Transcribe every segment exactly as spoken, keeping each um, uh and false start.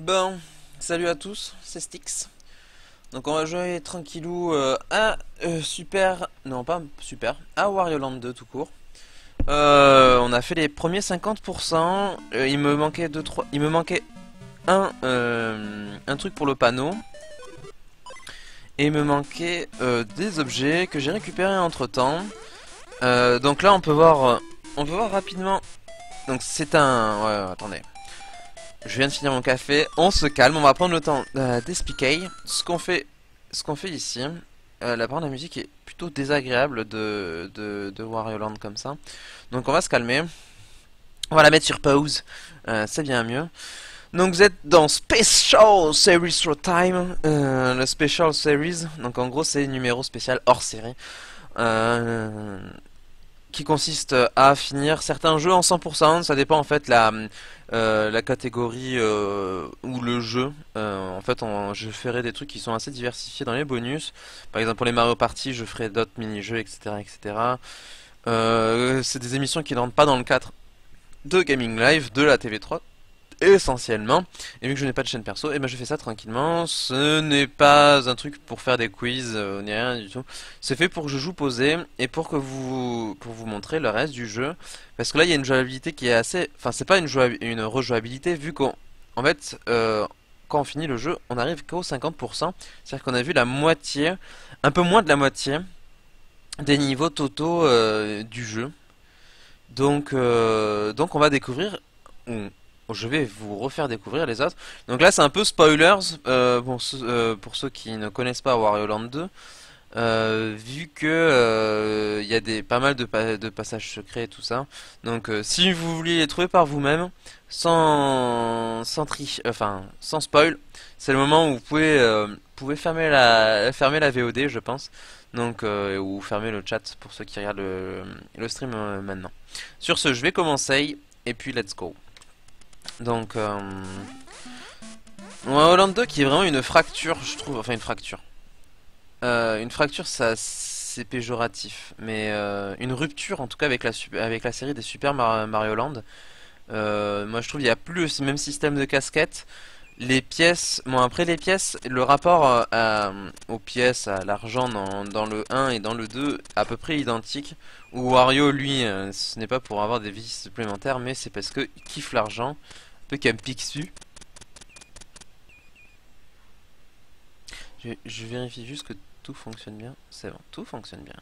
Bon, salut à tous, c'est Styx. Donc on va jouer tranquillou euh, à euh, Super... Non pas Super, à Wario Land deux tout court. Euh, on a fait les premiers cinquante pour cent, euh, il me manquait deux, trois... il me manquait un, euh, un truc pour le panneau. Et il me manquait euh, des objets que j'ai récupérés entre temps. Euh, donc là on peut voir, euh, on peut voir rapidement. Donc c'est un... Ouais, ouais, attendez. Je viens de finir mon café, on se calme, on va prendre le temps euh, d'expliquer ce qu'on fait, ce qu'on fait ici. Euh, la bande de musique est plutôt désagréable de, de, de Wario Land comme ça. Donc on va se calmer. On va la mettre sur pause, euh, c'est bien mieux. Donc vous êtes dans Special Series Through Time, euh, le Special Series. Donc en gros c'est numéro spécial hors série. Euh, qui consiste à finir certains jeux en cent pour cent, ça dépend en fait la, euh, la catégorie euh, ou le jeu. Euh, en fait on, je ferai des trucs qui sont assez diversifiés dans les bonus. Par exemple pour les Mario Party je ferai d'autres mini-jeux etc etc. Euh, c'est des émissions qui ne rentrent pas dans le cadre de Gaming Live, de la T V trois essentiellement, et vu que je n'ai pas de chaîne perso, et ben je fais ça tranquillement. Ce n'est pas un truc pour faire des quiz euh, ni rien du tout. C'est fait pour que je joue posé et pour que vous pour vous montrer le reste du jeu, parce que là il y a une jouabilité qui est assez, enfin c'est pas une jouab... une rejouabilité vu qu'en en fait euh, quand on finit le jeu on arrive qu'au cinquante pour cent, c'est-à-dire qu'on a vu la moitié, un peu moins de la moitié des niveaux totaux euh, du jeu. Donc euh, donc on va découvrir. On, Je vais vous refaire découvrir les autres. Donc là c'est un peu spoilers euh, pour, ceux, euh, pour ceux qui ne connaissent pas Wario Land deux. Euh, vu que euh, il y a des pas mal de, pa de passages secrets et tout ça. Donc euh, si vous voulez les trouver par vous-même, sans sans tri, enfin sans spoil, c'est le moment où vous pouvez euh, pouvez fermer la fermer la V O D je pense. Donc euh, ou fermer le chat pour ceux qui regardent le, le stream euh, maintenant. Sur ce, je vais commencer et puis let's go. Donc, euh... Wario Land deux qui est vraiment une fracture, je trouve, enfin une fracture. Euh, une fracture, ça c'est péjoratif, mais euh, une rupture en tout cas avec la, avec la série des Super Mar Mario Land. Euh, moi je trouve il n'y a plus le même système de casquette. Les pièces, bon après les pièces, le rapport euh, à, aux pièces, à l'argent dans, dans le un et dans le deux, à peu près identique. Où Wario lui, euh, ce n'est pas pour avoir des vies supplémentaires, mais c'est parce qu'il kiffe l'argent. Un peu comme Picsou. Je, je vérifie juste que tout fonctionne bien. C'est bon, tout fonctionne bien.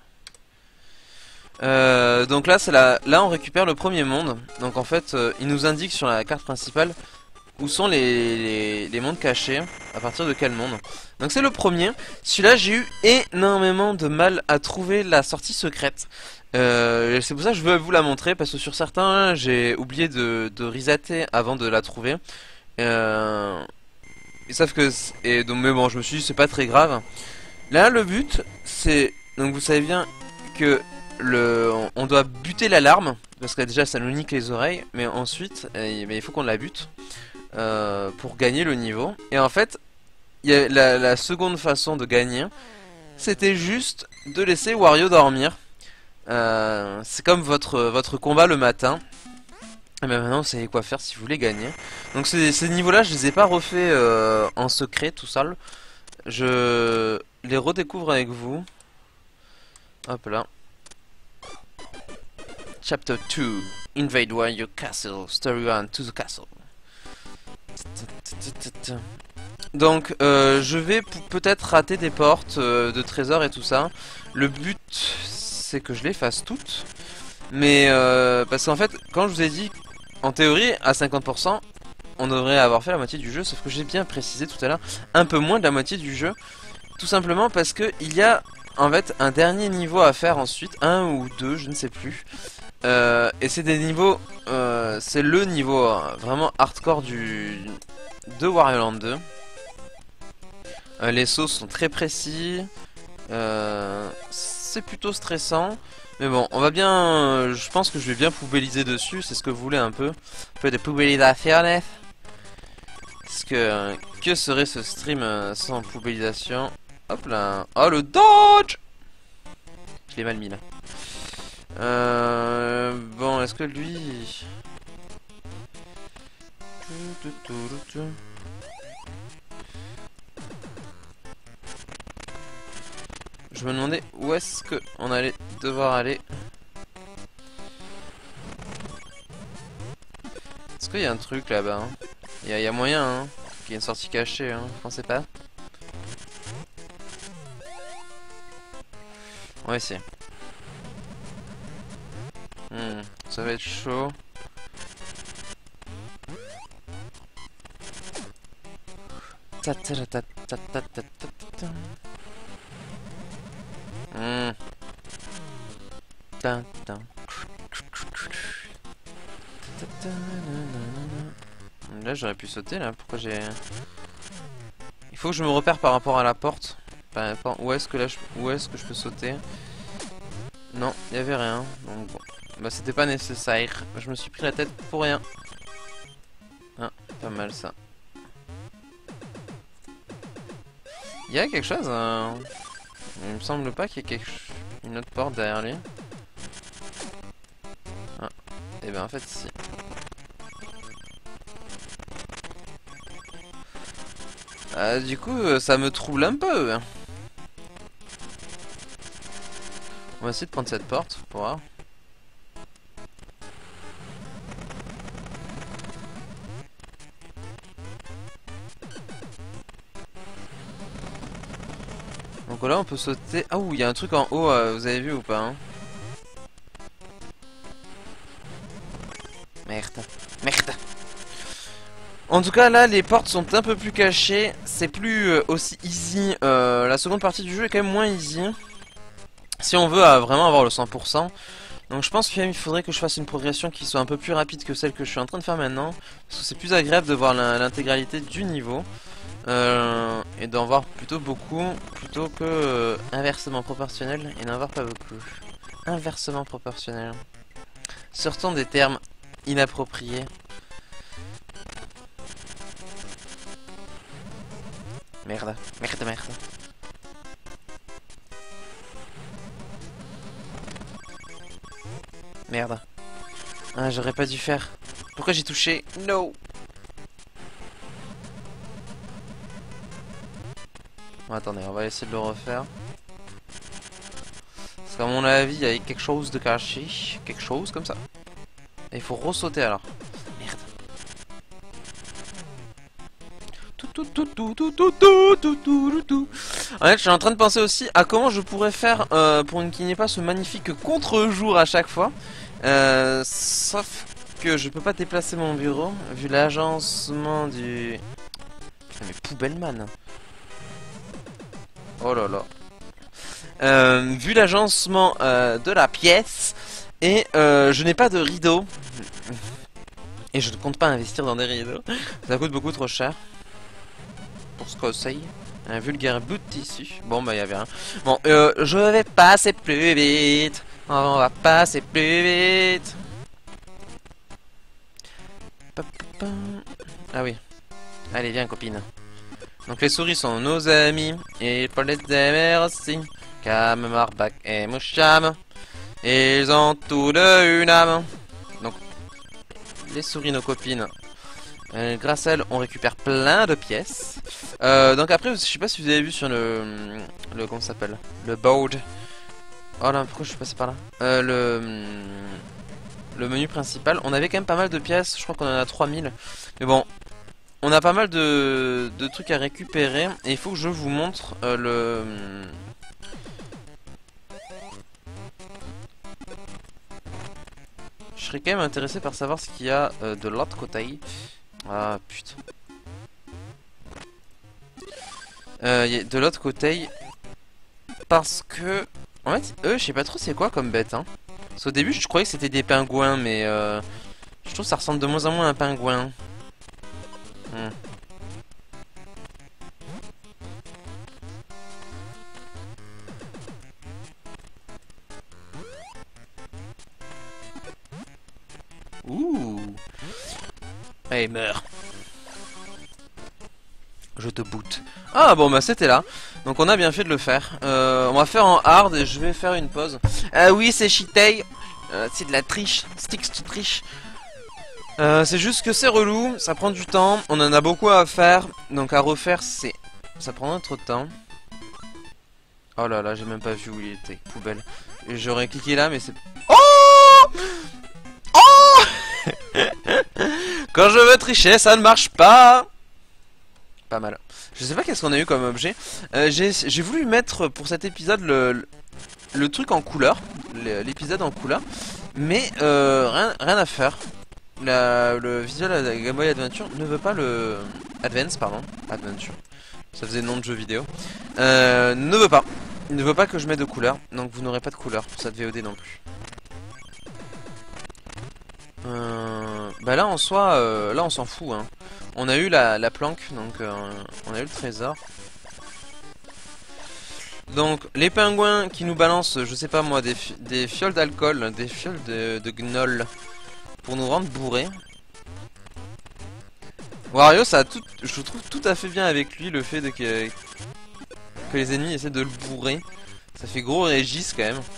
Euh, donc là, c'est la, là, on récupère le premier monde. Donc en fait, euh, il nous indique sur la carte principale où sont les, les, les mondes cachés. À partir de quel monde. Donc c'est le premier. Celui-là, j'ai eu énormément de mal à trouver la sortie secrète. Euh, c'est pour ça que je veux vous la montrer, parce que sur certains j'ai oublié de, de resetter avant de la trouver. Euh, ils savent que et donc mais bon, je me suis dit c'est pas très grave. Là le but c'est, donc vous savez bien que le on, on doit buter l'alarme, parce que déjà ça nous nique les oreilles, mais ensuite eh, mais il faut qu'on la bute euh, pour gagner le niveau. Et en fait il y a la, la seconde façon de gagner, c'était juste de laisser Wario dormir. Euh, c'est comme votre, votre combat le matin. Et ben maintenant vous savez quoi faire si vous voulez gagner. Donc ces, ces niveaux là je les ai pas refaits euh, en secret tout seul. Je les redécouvre avec vous. Hop là. Chapter two. Invade Wario Castle. Story one to the castle. Donc euh, je vais peut-être rater des portes euh, de trésors et tout ça. Le but c'est que je les fasse toutes. Mais euh, parce qu'en fait, quand je vous ai dit, en théorie, à cinquante pour cent, on devrait avoir fait la moitié du jeu, sauf que j'ai bien précisé tout à l'heure, un peu moins de la moitié du jeu. Tout simplement parce que il y a en fait un dernier niveau à faire ensuite, un ou deux, je ne sais plus. Euh, et c'est des niveaux, euh, c'est le niveau euh, vraiment hardcore du de Wario Land deux. Euh, les sauts sont très précis, euh, c'est plutôt stressant. Mais bon, on va bien, euh, je pense que je vais bien poubelliser dessus, c'est ce que vous voulez un peu. Un peu de poubellisation. Parce que, euh, que serait ce stream euh, sans poubellisation? Hop là. Oh le dodge! Je l'ai mal mis là. Euh, bon, est-ce que lui... Je me demandais où est-ce que on allait devoir aller. Est-ce qu'il y a un truc là-bas hein? Il y, y a moyen hein, qu'il y ait une sortie cachée, hein, vous pensez pas? On va essayer. Hmm, ça va être chaud. Ta ta ta ta ta ta ta ta. Hmm. Ta ta. Là j'aurais pu sauter là, pourquoi j'ai... Il faut que je me repère par rapport à la porte. Enfin, où est-ce que là je... où est-ce que je peux sauter? Non, il n'y avait rien. Donc bon. Bah c'était pas nécessaire. Je me suis pris la tête pour rien. Ah, pas mal ça. Il y a quelque chose hein... Il me semble pas qu'il y ait quelque... une autre porte derrière lui. Ah, et ben en fait si. Euh, du coup, ça me trouble un peu. On va essayer de prendre cette porte pour voir. Donc là, on peut sauter. Ah, ouh, il y a un truc en haut, euh, vous avez vu ou pas hein? Merde, merde. En tout cas là les portes sont un peu plus cachées, c'est plus euh, aussi easy, euh, la seconde partie du jeu est quand même moins easy. Si on veut euh, vraiment avoir le cent pour cent. Donc je pense qu'il faudrait que je fasse une progression qui soit un peu plus rapide que celle que je suis en train de faire maintenant. Parce que c'est plus agréable de voir l'intégralité du niveau. Euh, et d'en voir plutôt beaucoup, plutôt que euh, inversement proportionnel et n'en voir pas beaucoup. Inversement proportionnel. Sortons des termes inappropriés. Merde, merde, merde. Merde. Ah, j'aurais pas dû faire. Pourquoi j'ai touché? No. Bon, attendez, on va essayer de le refaire. Parce qu'à mon avis, il y a quelque chose de caché. Quelque chose comme ça. Et il faut ressauter alors. Merde. En fait, je suis en train de penser aussi à comment je pourrais faire euh, pour qu'il n'y ait pas ce magnifique contre-jour à chaque fois. Euh, sauf que je peux pas déplacer mon bureau vu l'agencement du... Putain, mais Poubelleman. Oh là là. Euh, vu l'agencement euh, de la pièce et euh, je n'ai pas de rideau. Et je ne compte pas investir dans des rideaux. Ça coûte beaucoup trop cher. Pour ce conseil. Un vulgaire bout de tissu. Bon bah il y avait rien. Bon euh, je vais passer plus vite. On va passer plus vite. Ah oui. Allez viens copine. Donc les souris sont nos amis. Et il faut les aimer aussi. Cam, Marbach et Moucham. Ils ont tous deux une âme. Donc les souris nos copines. Euh, grâce à elle, on récupère plein de pièces. Euh, donc après, je sais pas si vous avez vu sur le, le comment ça s'appelle, le board. Oh là, pourquoi je suis passé par là euh, Le, le menu principal. On avait quand même pas mal de pièces. Je crois qu'on en a trois mille. Mais bon, on a pas mal de, de trucs à récupérer. Et il faut que je vous montre euh, le. Je serais quand même intéressé par savoir ce qu'il y a euh, de l'autre côté. Ah putain. Euh, y a de l'autre côté. Parce que... En fait, eux, je sais pas trop c'est quoi comme bête. Hein. Parce qu'au début, je croyais que c'était des pingouins, mais... Euh, je trouve que ça ressemble de moins en moins à un pingouin. Hmm. Ouh. Allez, meurs. Je te boot. Ah bon bah c'était là. Donc on a bien fait de le faire. Euh, on va faire en hard et je vais faire une pause. Ah oui c'est Chitei. Euh, c'est de la triche. Sticks to triche. Euh, c'est juste que c'est relou, ça prend du temps, on en a beaucoup à faire, donc à refaire c'est... ça prend trop de temps. Oh là là, j'ai même pas vu où il était, poubelle. J'aurais cliqué là mais c'est... Oh Oh Quand je veux tricher, ça ne marche pas. Pas mal. Je sais pas qu'est-ce qu'on a eu comme objet. Euh, j'ai voulu mettre pour cet épisode le, le, le truc en couleur, l'épisode en couleur, mais euh, rien, rien à faire. La, le visual de la Game Boy Adventure ne veut pas le... Advance, pardon. Adventure. Ça faisait nom de jeu vidéo. Euh, ne veut pas. Il ne veut pas que je mette de couleur. Donc vous n'aurez pas de couleur pour cette V O D non plus. Euh, bah là en soi, euh, là on s'en fout. Hein. On a eu la, la planque, donc euh, on a eu le trésor. Donc les pingouins qui nous balancent, je sais pas moi, des, fi des fioles d'alcool, des fioles de, de gnôle. Pour nous rendre bourrés. Wario, ça a tout, je trouve tout à fait bien avec lui le fait de que, que les ennemis essaient de le bourrer. Ça fait gros Régis quand même.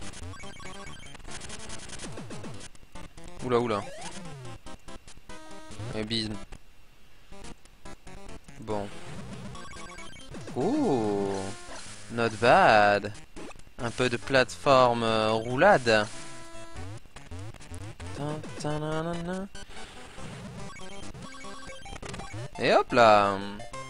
Oula oula. Et bise. Bon. Oh, not bad. Un peu de plateforme euh, roulade. Et hop là.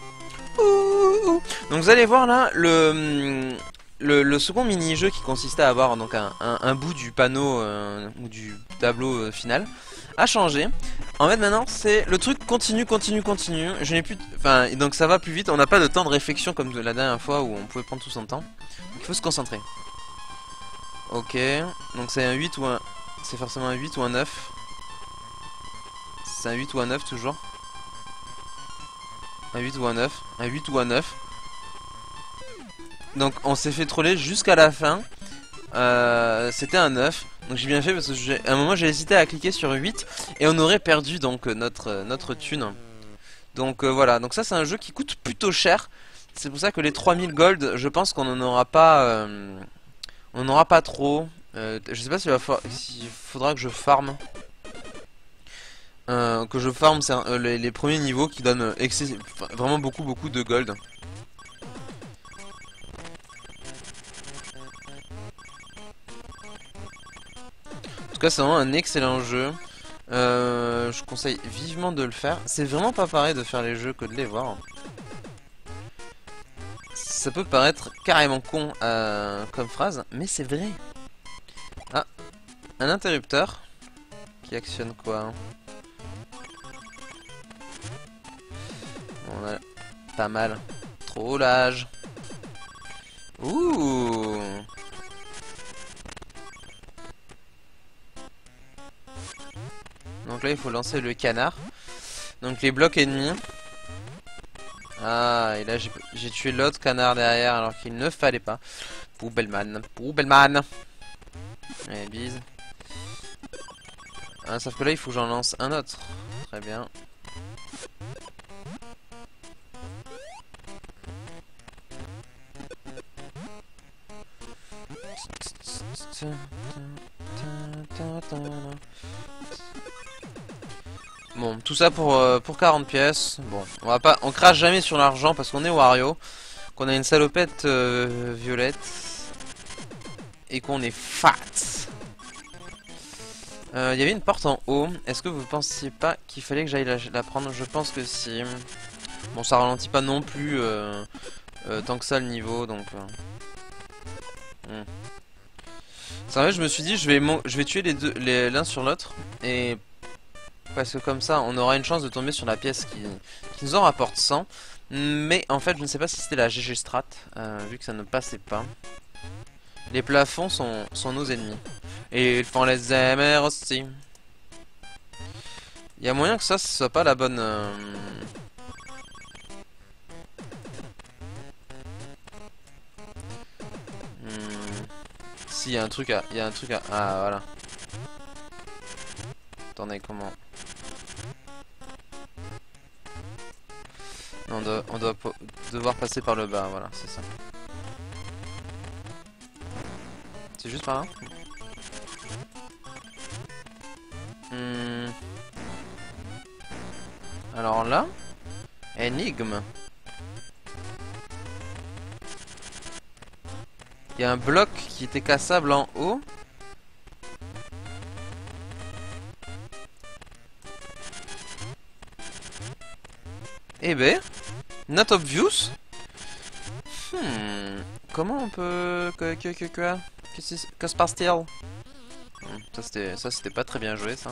Donc vous allez voir là le le, le second mini-jeu qui consistait à avoir donc un, un, un bout du panneau euh, ou du tableau euh, final a changé. En fait maintenant c'est le truc continue continue continue. Je n'ai plus enfin donc ça va plus vite. On n'a pas de temps de réflexion comme de la dernière fois où on pouvait prendre tout son temps. Donc il faut se concentrer. Ok, donc c'est un huit ou un... c'est forcément un huit ou un neuf. C'est un huit ou un neuf toujours. Un huit ou un neuf. Un huit ou un neuf. Donc on s'est fait troller jusqu'à la fin. Euh, C'était un neuf. Donc j'ai bien fait parce que à un moment j'ai hésité à cliquer sur huit. Et on aurait perdu donc notre, notre thune. Donc euh, voilà, donc ça c'est un jeu qui coûte plutôt cher. C'est pour ça que les trois mille gold, je pense qu'on n'en aura pas... Euh, on n'aura pas trop. Euh, je sais pas s'il va fa s'il faudra que je farme. Euh, que je farme euh, les, les premiers niveaux qui donnent euh, excès, vraiment beaucoup beaucoup de gold. En tout cas c'est vraiment un excellent jeu. Euh, je conseille vivement de le faire. C'est vraiment pas pareil de faire les jeux que de les voir. Ça peut paraître carrément con euh, comme phrase, mais c'est vrai. Ah, un interrupteur qui actionne quoi? On a pas mal. Trollage. Ouh. Donc là il faut lancer le canard. Donc les blocs ennemis. Ah, et là j'ai tué l'autre canard derrière alors qu'il ne fallait pas. Poubelman, Poubelman. Allez, bise. Ah, sauf que là il faut que j'en lance un autre. Très bien. Bon, tout ça pour, euh, pour quarante pièces. Bon, on va pas, on crache jamais sur l'argent parce qu'on est Wario, qu'on a une salopette euh, violette et qu'on est fat. Il euh, y avait une porte en haut. Est-ce que vous pensiez pas qu'il fallait que j'aille la, la prendre? Je pense que si. Bon, ça ralentit pas non plus euh, euh, tant que ça le niveau, donc. Euh... Hmm. C'est vrai, je me suis dit, je vais, je vais tuer les deux, les, l'un sur l'autre et parce que comme ça, on aura une chance de tomber sur la pièce qui, qui nous en rapporte cent. Mais en fait, je ne sais pas si c'était la G G Strat, euh, vu que ça ne passait pas. Les plafonds sont, sont nos ennemis. Et ils font les aimer aussi. Il y a moyen que ça, ce soit pas la bonne... Euh... Hmm. Si, il y a un truc à... Il y a un truc à... Ah, voilà. Attendez, comment... Non, on doit, on doit devoir passer par le bas, voilà, c'est ça. C'est juste par là. Hmm. Alors là, énigme. Il y a un bloc qui était cassable en haut. Eh ben, not obvious. Hmm, comment on peut... Que, que, que, que, que, que se passe-t-il? Hmm, ça c'était ça c'était pas très bien joué ça.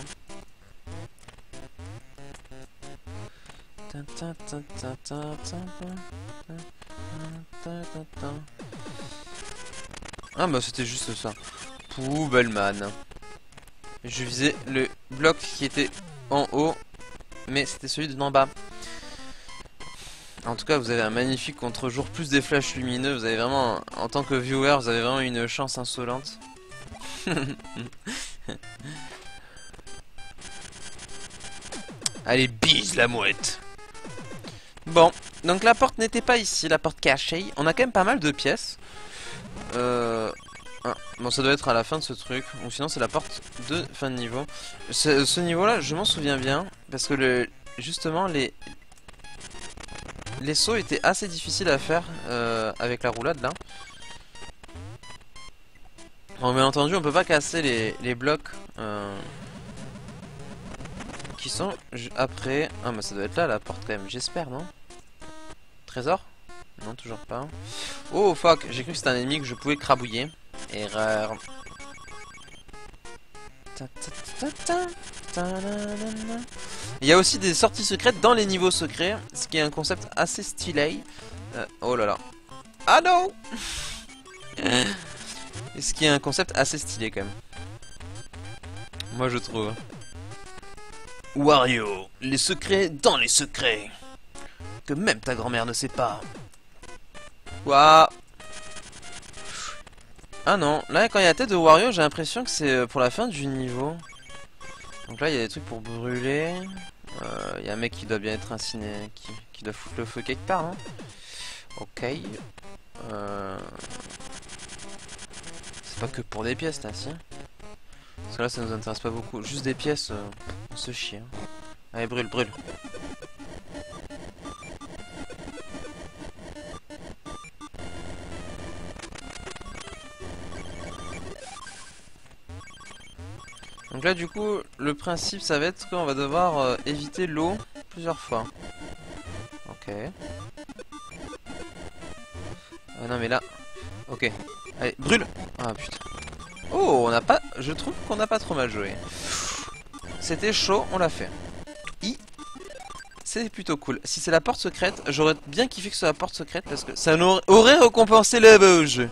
Ah bah c'était juste ça. Poubelman. Je visais le bloc qui était en haut, mais c'était celui de en bas. En tout cas, vous avez un magnifique contre-jour, plus des flashs lumineux. Vous avez vraiment, en tant que viewer, vous avez vraiment une chance insolente. Allez, bise la mouette. Bon, donc la porte n'était pas ici, la porte cachée. On a quand même pas mal de pièces. Euh... Ah, bon, ça doit être à la fin de ce truc. Ou sinon, c'est la porte de fin de niveau. Ce, ce niveau-là, je m'en souviens bien. Parce que le, justement, les... Les sauts étaient assez difficiles à faire euh, avec la roulade là. Bon, bien entendu, on peut pas casser les, les blocs euh, qui sont après. Ah, mais ça doit être là la porte quand même, j'espère, non? Trésor? Non, toujours pas. Oh fuck, j'ai cru que c'était un ennemi que je pouvais crabouiller. Erreur. Il y a aussi des sorties secrètes dans les niveaux secrets, ce qui est un concept assez stylé. Euh, oh là là. Ah non. Ce qui est un concept assez stylé quand même. Moi je trouve. Wario, les secrets dans les secrets. Que même ta grand-mère ne sait pas. Waouh. Ah non, là quand il y a la tête de Wario, j'ai l'impression que c'est pour la fin du niveau. Donc là il y a des trucs pour brûler. Il euh, y a un mec qui doit bien être incinéré, qui, qui doit foutre le feu quelque part, hein. Ok. Euh... C'est pas que pour des pièces là, si. Parce que là ça nous intéresse pas beaucoup. Juste des pièces, euh, on se chie. Hein. Allez, brûle, brûle. Donc là du coup le principe ça va être qu'on va devoir euh, éviter l'eau plusieurs fois. Ok. Ah non mais là. Ok. Allez, brûle. Ah putain. Oh, on n'a pas. Je trouve qu'on n'a pas trop mal joué. C'était chaud, on l'a fait. I. C'est plutôt cool. Si c'est la porte secrète, j'aurais bien kiffé que ce soit la porte secrète parce que ça aurait récompensé le beau jeu.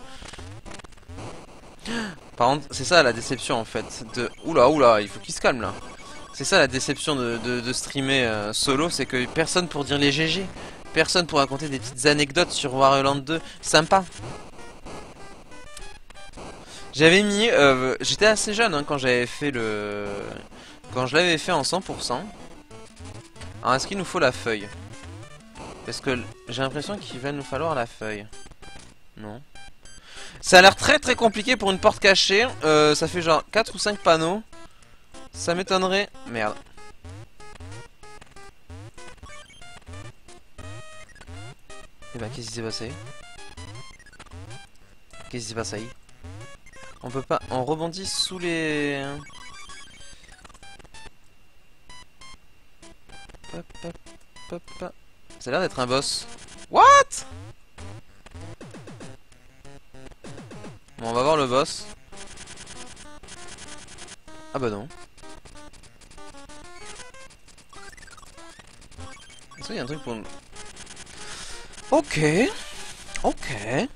Par contre, c'est ça la déception en fait. De... Oula, oula, il faut qu'il se calme là. C'est ça la déception de, de, de streamer euh, solo, c'est que personne pour dire les G G. Personne pour raconter des petites anecdotes sur Wario Land deux. Sympa. J'avais mis... Euh, J'étais assez jeune hein, quand j'avais fait le... Quand je l'avais fait en cent pour cent. Alors est-ce qu'il nous faut la feuille? Parce que j'ai l'impression qu'il va nous falloir la feuille. Non. Ça a l'air très très compliqué pour une porte cachée. Euh, ça fait genre quatre ou cinq panneaux. Ça m'étonnerait. Merde. Et bah qu'est-ce qui s'est passé? Qu'est-ce qui s'est passé? On peut pas... On rebondit sous les... Hop, hop, hop, hop. Ça a l'air d'être un boss. What? Bon, on va voir le boss. Ah bah non. Est-ce qu'il y a un truc pour... Ok. Ok.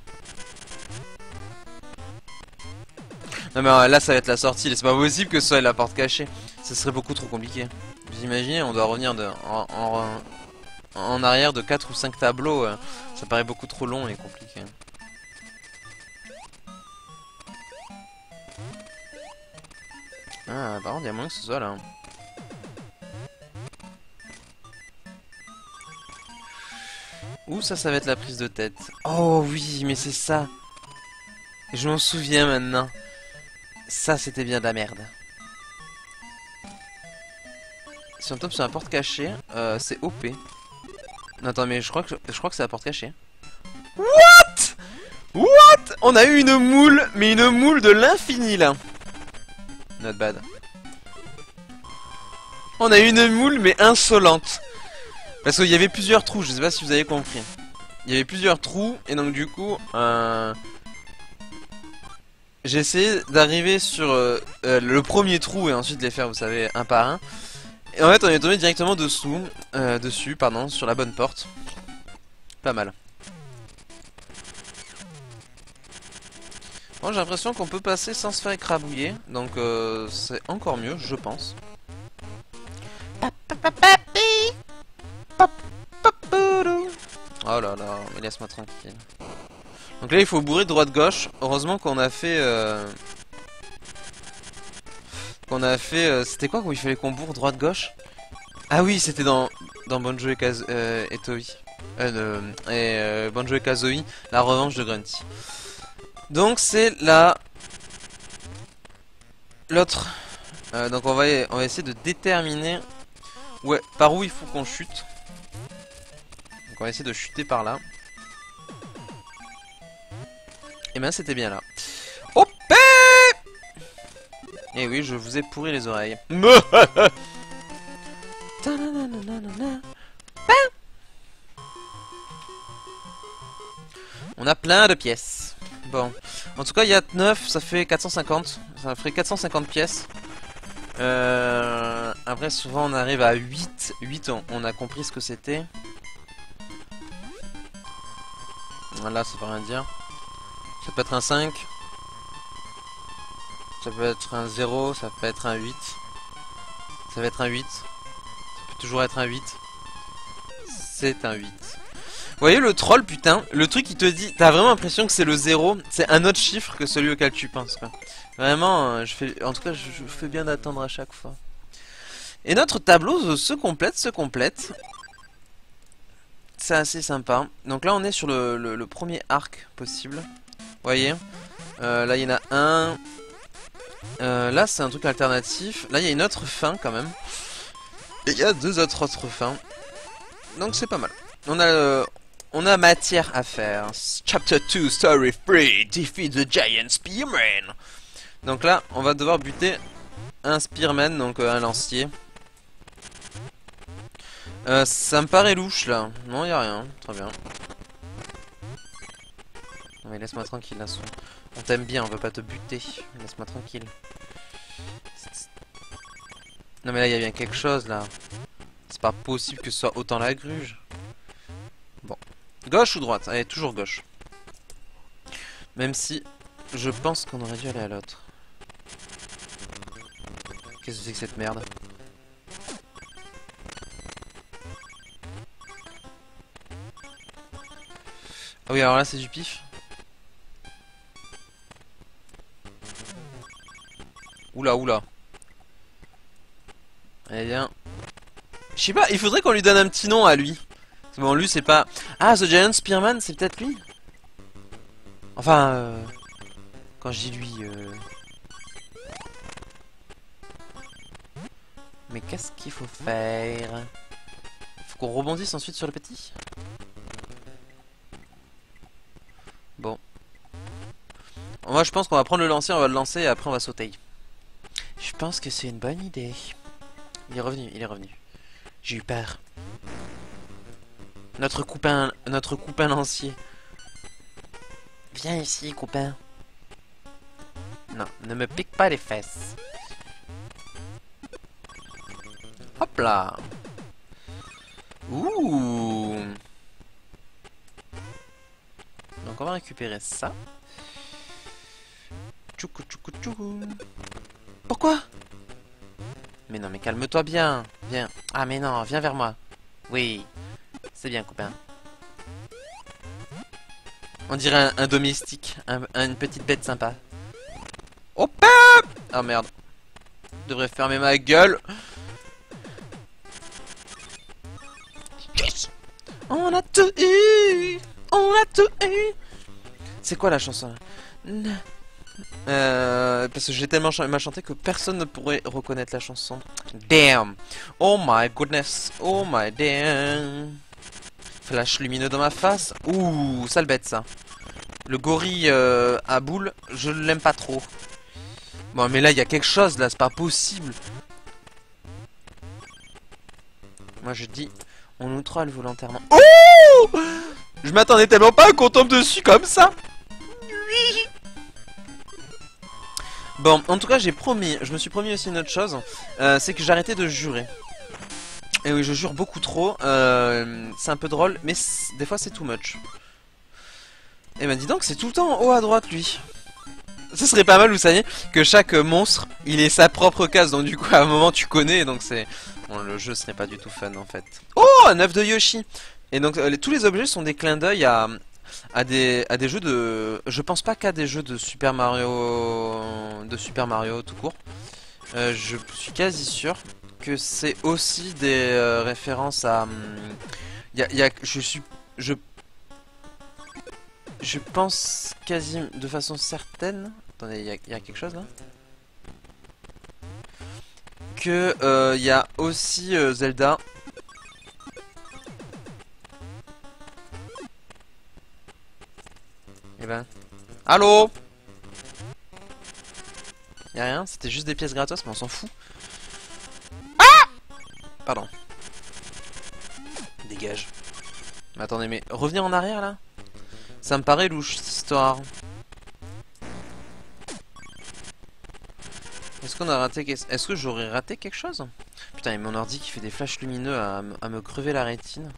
Non mais euh, là ça va être la sortie, c'est pas possible que ce soit la porte cachée. Ce serait beaucoup trop compliqué. Vous imaginez, on doit revenir de, en, en, en arrière de quatre ou cinq tableaux. Euh, ça paraît beaucoup trop long et compliqué. Ah, par contre, il y a moyen que ce soit là. Ouh, ça, ça va être la prise de tête. Oh oui, mais c'est ça. Je m'en souviens maintenant. Ça, c'était bien de la merde. Si on tombe sur un porte caché, euh, c'est O P. Non, attends, mais je crois que je crois que c'est un porte caché. What? What? On a eu une moule, mais une moule de l'infini là. Not bad. On a eu une moule, mais insolente. Parce qu'il y avait plusieurs trous, je sais pas si vous avez compris. Il y avait plusieurs trous, et donc du coup, euh... j'ai essayé d'arriver sur euh, euh, le premier trou et ensuite les faire, vous savez, un par un. Et en fait, on est tombé directement dessous, euh, dessus, pardon, sur la bonne porte. Pas mal. Bon, j'ai l'impression qu'on peut passer sans se faire écrabouiller, donc euh, c'est encore mieux, je pense. Oh là là, mais laisse-moi tranquille. Donc là, il faut bourrer droite-gauche. Heureusement qu'on a fait... Euh... Qu'on a fait... Euh... C'était quoi où il fallait qu'on bourre droite-gauche? Ah oui, c'était dans... Dans Banjo et, Kaz... euh, et Toei. Euh, de... Et euh, Banjo et Kazooie, la revanche de Grunty. Donc c'est la... L'autre. Euh, donc on va, on va essayer de déterminer... Ouais, par où il faut qu'on chute. Donc on va essayer de chuter par là. Et ben c'était bien là. O P! Et oui, je vous ai pourri les oreilles. On a plein de pièces. Bon, en tout cas il y a neuf, ça fait quatre cent cinquante. Ça ferait quatre cent cinquante pièces. Euh, après souvent on arrive à huit. huit on, on a compris ce que c'était. Là ça veut rien dire. Ça peut être un cinq. Ça peut être un zéro, ça peut être un huit. Ça va être un huit. Ça peut toujours être un huit. C'est un huit. Vous voyez le troll, putain, le truc qui te dit, t'as vraiment l'impression que c'est le zéro, c'est un autre chiffre que celui auquel tu penses, quoi. Vraiment, je fais, en tout cas, je, je fais bien d'attendre à chaque fois. Et notre tableau se complète, se complète. C'est assez sympa. Donc là, on est sur le, le, le premier arc possible. Vous voyez, euh, là, il y en a un. Euh, là, c'est un truc alternatif. Là, il y a une autre fin, quand même. Et il y a deux autres autres fins. Donc, c'est pas mal. On a... Euh, On a matière à faire. Chapter two, Story three, Defeat the Giant Spearman. Donc là, on va devoir buter un Spearman, donc euh, un lancier. Euh, ça me paraît louche là. Non, y a rien. Très bien. Non mais laisse-moi tranquille là. On t'aime bien, on veut pas te buter. Laisse-moi tranquille. Non mais là, il y a bien quelque chose là. C'est pas possible que ce soit autant la gruge. Bon. Gauche ou droite? Allez, toujours gauche. Même si je pense qu'on aurait dû aller à l'autre. Qu'est-ce que c'est que cette merde? Ah oui, alors là c'est du pif. Oula, oula. Eh bien... Je sais pas, il faudrait qu'on lui donne un petit nom à lui. Bon, lui c'est pas... Ah, The Giant Spearman, c'est peut-être lui. Enfin, euh... quand je dis lui... Euh... Mais qu'est-ce qu'il faut faire? Faut qu'on rebondisse ensuite sur le petit. Bon. Moi je pense qu'on va prendre le lancer, on va le lancer et après on va sauter. Je pense que c'est une bonne idée. Il est revenu, il est revenu. J'ai eu peur. Notre copain, notre copain lancier. Viens ici, copain. Non, ne me pique pas les fesses. Hop là. Ouh. Donc on va récupérer ça. Tchoukou tchoukou tchou. Pourquoi? Mais non, mais calme-toi bien. Viens. Ah mais non, viens vers moi. Oui. C'est bien, copain. On dirait un, un domestique, un, un, une petite bête sympa. Oh, ah merde. Je devrais fermer ma gueule. Yes. On a tout eu. On a tout eu. C'est quoi la chanson là? Euh, parce que j'ai tellement ch mal chanté que personne ne pourrait reconnaître la chanson. Damn. Oh my goodness. Oh my damn. Flash lumineux dans ma face. Ouh, sale bête ça. Le gorille euh, à boule, je l'aime pas trop. Bon, mais là, il y a quelque chose, là, c'est pas possible. Moi, je dis, on nous troll volontairement. Oh! Je m'attendais tellement pas qu'on tombe dessus comme ça. Oui. Bon, en tout cas, j'ai promis, je me suis promis aussi une autre chose, euh, c'est que j'arrêtais de jurer. Et oui, je jure beaucoup trop, euh, c'est un peu drôle, mais des fois c'est too much. Et ben dis donc, c'est tout le temps en haut à droite, lui. Ce serait pas mal, vous savez, que chaque monstre, il ait sa propre case, donc du coup, à un moment, tu connais, donc c'est... Bon, le jeu serait pas du tout fun, en fait. Oh, un œuf de Yoshi. Et donc, euh, tous les objets sont des clins d'œil à... À des, à des jeux de... Je pense pas qu'à des jeux de Super Mario... De Super Mario, tout court. Euh, je suis quasi sûr que c'est aussi des euh, références à... Il y a, y a, je suis... Je... Je pense quasi de façon certaine... Attendez, il y a, y a quelque chose là? Que il euh, y a aussi euh, Zelda. Eh ben... Allô? Y'a rien, c'était juste des pièces gratos, mais on s'en fout. Ah! Pardon. Dégage. Mais attendez, mais revenir en arrière là? Ça me paraît louche cette histoire. Est-ce qu'on a raté... Est-ce que j'aurais raté quelque chose? Putain, il y a mon ordi qui fait des flashs lumineux à, à me crever la rétine.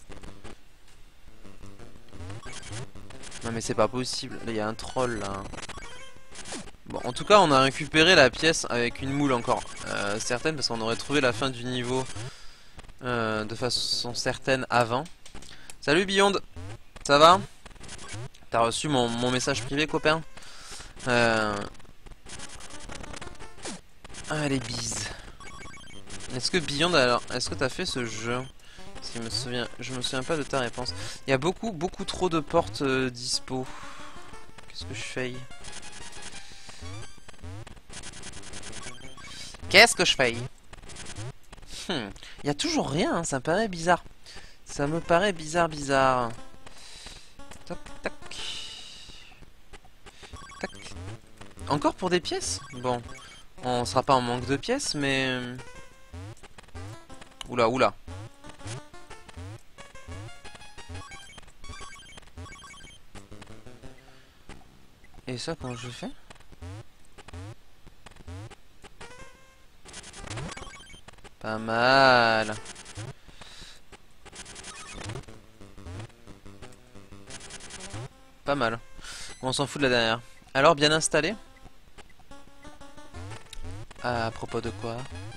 Non mais c'est pas possible. Là, il y a un troll là. Bon, en tout cas, on a récupéré la pièce avec une moule encore euh, certaine, parce qu'on aurait trouvé la fin du niveau euh, de façon certaine avant. Salut Beyond, ça va? T'as reçu mon, mon message privé, copain? euh... Allez, bise. Est-ce que Beyond, alors, est-ce que t'as fait ce jeu? Parce que je me souviens, je me souviens pas de ta réponse. Il y a beaucoup, beaucoup trop de portes euh, dispo. Qu'est-ce que je fais? Qu'est-ce que je fais? Hmm. Il y a toujours rien, hein, ça me paraît bizarre. Ça me paraît bizarre, bizarre. Tac, tac. Tac. Encore pour des pièces? Bon, on sera pas en manque de pièces, mais... Oula, oula. Et ça, comment je fais? Pas mal. Pas mal. Bon, on s'en fout de la dernière. Alors, bien installé? À propos de quoi?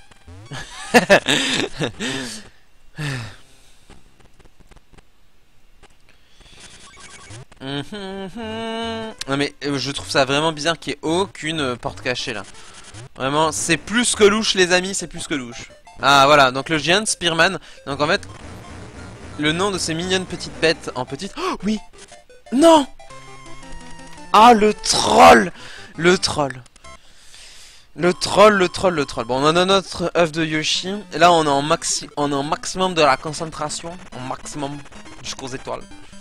Non mais euh, je trouve ça vraiment bizarre qu'il n'y ait aucune euh, porte cachée là. Vraiment, c'est plus que louche les amis, c'est plus que louche. Ah voilà, donc le Giant Spearman. Donc en fait, le nom de ces mignonnes petites bêtes en petite... Oh oui. Non. Ah le troll. Le troll. Le troll, le troll, le troll. Bon, on a notre œuf de Yoshi. Et là, on est en maxi, on est en maximum de la concentration, en maximum jusqu'aux étoiles.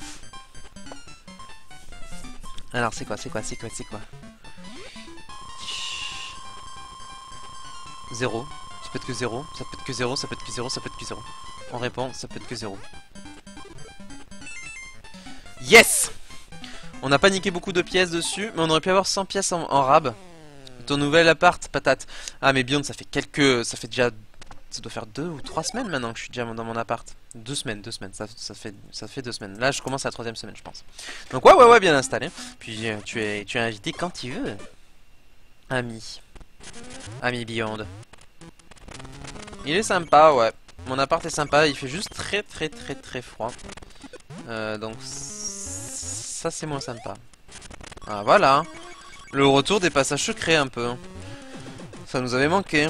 Alors, c'est quoi, c'est quoi, c'est quoi, c'est quoi? Zéro. Ça peut être que zéro. Ça peut être que zéro. Ça peut être que zéro. Ça peut être que zéro. On répond, ça peut être que zéro. Yes. On n'a pas niqué beaucoup de pièces dessus, mais on aurait pu avoir cent pièces en, en rab. Ton nouvel appart, patate. Ah mais Beyond, ça fait quelques... Ça fait déjà... Ça doit faire deux ou trois semaines maintenant que je suis déjà dans mon appart. Deux semaines, deux semaines. Ça, ça, fait, ça fait deux semaines. Là, je commence la troisième semaine, je pense. Donc ouais, ouais, ouais, bien installé. Puis euh, tu es, tu es invité quand tu veux. Ami. Ami Beyond. Il est sympa, ouais. Mon appart est sympa. Il fait juste très, très, très, très froid. Euh, donc... Ça, c'est moins sympa. Ah, voilà. Le retour des passages secrets un peu. Ça nous avait manqué.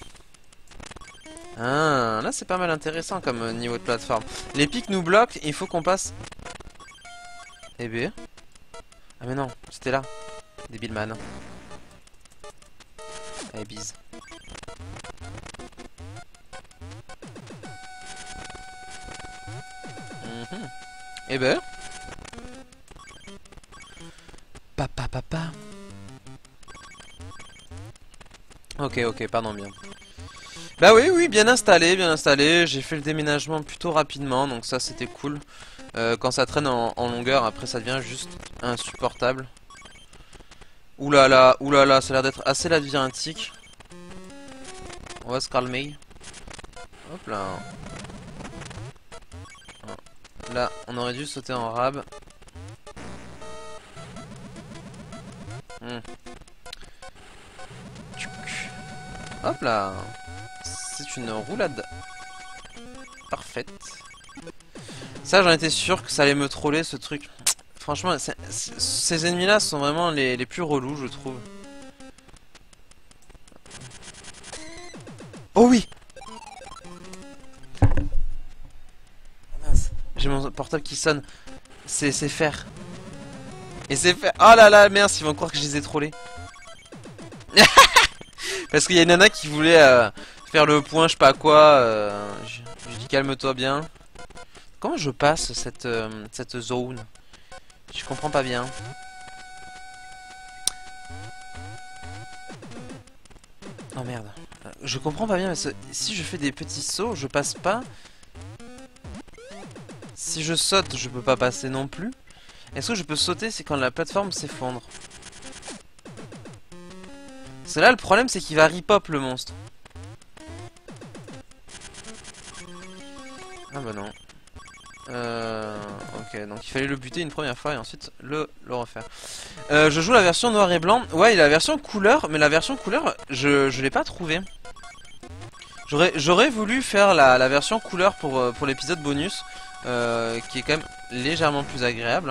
Ah, là c'est pas mal intéressant comme niveau de plateforme. Les pics nous bloquent, il faut qu'on passe... Eh bien... Ah mais non, c'était là. Débile man. Allez, bise. Mm-hmm. Eh ben. Papa, papa. Ok, ok, pardon bien. Bah oui, oui, bien installé, bien installé. J'ai fait le déménagement plutôt rapidement, donc ça c'était cool. Euh, quand ça traîne en, en longueur, après ça devient juste insupportable. Ouh là là, ouh là là, ça a l'air d'être assez labyrinthique. On va se calmer. Hop là. Là, on aurait dû sauter en rab. Hmm. Hop là. C'est une roulade parfaite. Ça, j'en étais sûr que ça allait me troller ce truc. Franchement, c'est, c'est, ces ennemis-là sont vraiment les, les plus relous, je trouve. Oh oui! Mince, j'ai mon portable qui sonne. C'est faire. Et c'est faire. Oh là là, merde, ils vont croire que je les ai trollés. Parce qu'il y a une nana qui voulait euh, faire le point, je sais pas quoi. Euh, je, je dis calme-toi bien. Comment je passe cette, euh, cette zone? Je comprends pas bien. Oh merde. Je comprends pas bien parce que si je fais des petits sauts, je passe pas. Si je saute, je peux pas passer non plus. Est-ce que je peux sauter, c'est quand la plateforme s'effondre? Parce que là, le problème, c'est qu'il va rip-hop le monstre. Ah bah non. Euh, ok, donc il fallait le buter une première fois et ensuite le, le refaire. Euh, je joue la version noir et blanc. Ouais, il y a la version couleur, mais la version couleur, je, je l'ai pas trouvée. J'aurais voulu faire la, la version couleur pour, pour l'épisode bonus, euh, qui est quand même légèrement plus agréable. Hein.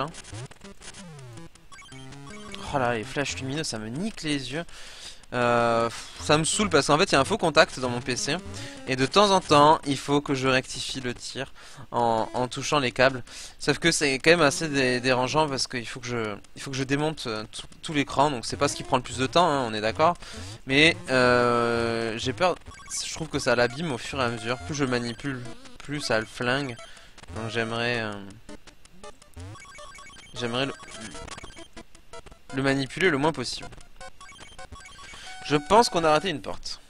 Oh là, les flashs lumineux, ça me nique les yeux. Euh, ça me saoule parce qu'en fait il y a un faux contact dans mon P C et de temps en temps il faut que je rectifie le tir en, en touchant les câbles, sauf que c'est quand même assez dé dérangeant parce qu'il faut que je il faut que je démonte euh, tout l'écran, donc c'est pas ce qui prend le plus de temps, hein, on est d'accord, mais euh, j'ai peur, je trouve que ça l'abîme au fur et à mesure, plus je le manipule plus ça le flingue, donc j'aimerais euh, j'aimerais le, le manipuler le moins possible. Je pense qu'on a raté une porte.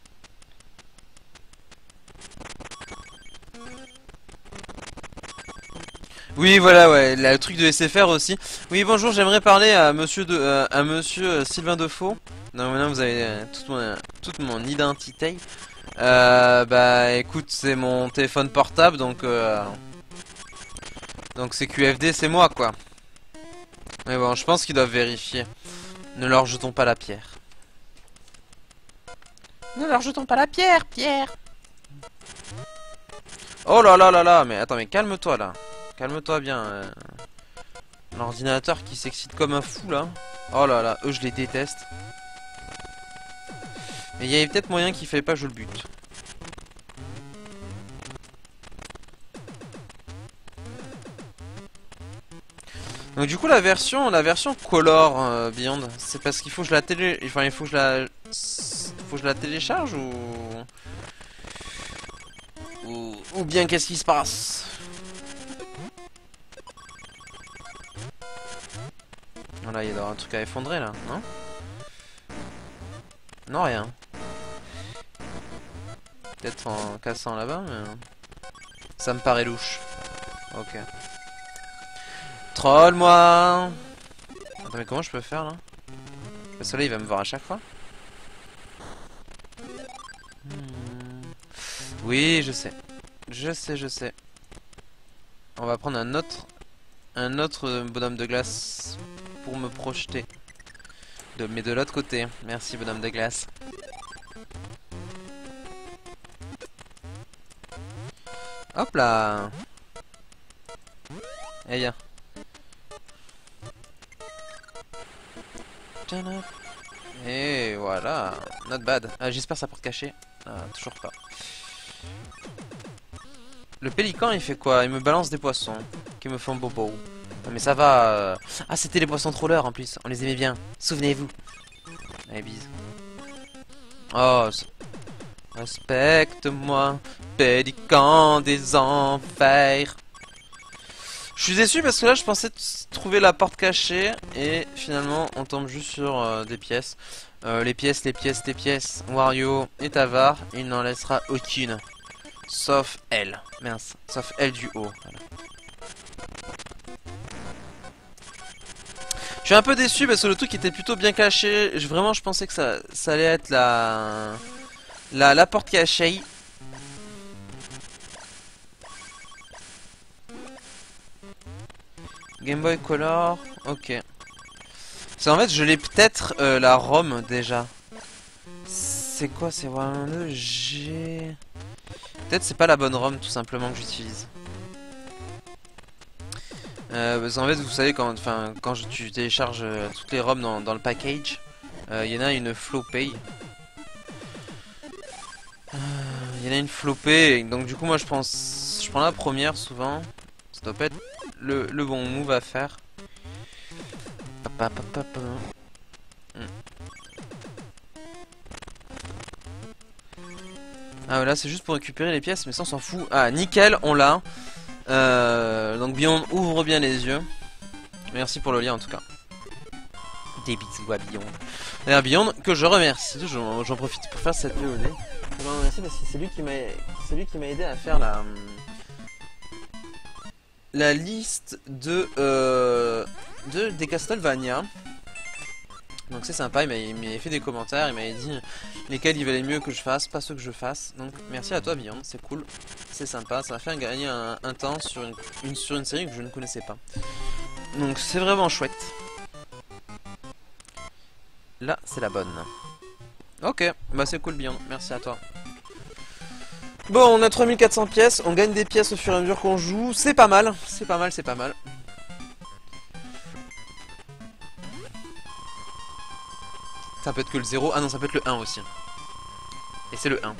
Oui, voilà, ouais, le truc de S F R aussi. Oui, bonjour, j'aimerais parler à monsieur de, euh, à monsieur euh, Sylvain Defaux. Non, maintenant vous avez euh, toute mon, toute mon identité. Euh, bah, écoute, c'est mon téléphone portable, donc, euh, donc c'est Q F D, c'est moi, quoi. Mais bon, je pense qu'ils doivent vérifier. Ne leur jetons pas la pierre. Ne leur jetons pas la pierre, Pierre. Oh là là là là, mais attends, mais calme-toi là. Calme-toi bien. Euh... L'ordinateur qui s'excite comme un fou là. Oh là là, eux je les déteste. Mais il y avait peut-être moyen qu'il fallait pas que je le bute. Donc du coup la version la version color euh, Beyond, c'est parce qu'il faut que je la télé enfin il faut que je la faut que je la télécharge ou ou, ou bien qu'est-ce qui se passe? Voilà, il y a un truc à effondrer là, non? Non, rien. Peut-être en cassant là-bas, mais ça me paraît louche. Ok. Troll-moi. Attends, mais comment je peux faire là? Le soleil il va me voir à chaque fois. Hmm. Oui, je sais. Je sais, je sais. On va prendre un autre un autre bonhomme de glace pour me projeter. De, mais de l'autre côté. Merci bonhomme de glace. Hop là. Eh bien. Et voilà. Not bad. Ah, j'espère ça porte caché. Ah, toujours pas. Le pélican il fait quoi? Il me balance des poissons qui me font bobo. Non, mais ça va. Euh... Ah, c'était les poissons trollers en plus. On les aimait bien. Souvenez-vous. Allez, bise. Oh, respecte-moi, pélican des enfers. Je suis déçu parce que là je pensais trouver la porte cachée et finalement on tombe juste sur euh, des pièces. Euh, les pièces, les pièces, les pièces. Wario et Tavar, il n'en laissera aucune. Sauf elle. Mince, sauf elle du haut. Voilà. Je suis un peu déçu parce que le truc était plutôt bien caché. Je, vraiment je pensais que ça, ça allait être la, la, la porte cachée. Game Boy Color, ok. C'est en fait, je l'ai peut-être euh, la ROM déjà. C'est quoi, c'est vraiment le G. Peut-être c'est pas la bonne ROM tout simplement que j'utilise. Euh, parce qu'en fait, vous savez, quand, enfin, quand je, tu télécharges euh, toutes les ROM dans, dans le package, il euh, y en a une flopée. Il euh, y en a une flopée, donc du coup, moi je pense. Je prends la première souvent. Ça doit pas être le, le bon move à faire. Hmm. Ah là c'est juste pour récupérer les pièces mais ça on s'en fout. Ah nickel on l'a. euh, Donc Beyond ouvre bien les yeux. Merci pour le lien en tout cas. Des bisous à Beyond. D'ailleurs Beyond que je remercie. J'en profite pour faire cette V O D. Je le remercie parce que c'est lui qui m'a c'est lui qui m'a aidé à faire la La liste de euh, de des Castlevania. Donc c'est sympa, il m'a fait des commentaires, il m'a dit lesquels il valait mieux que je fasse, pas ceux que je fasse. Donc merci à toi Beyond, c'est cool, c'est sympa, ça m'a fait gagner un, un temps sur une, une, sur une série que je ne connaissais pas. Donc c'est vraiment chouette. Là c'est la bonne. Ok, bah c'est cool Beyond, merci à toi. Bon, on a trois mille quatre cents pièces, on gagne des pièces au fur et à mesure qu'on joue, c'est pas mal, c'est pas mal, c'est pas mal. Ça peut être que le zéro, ah non ça peut être le un aussi. Et c'est le un.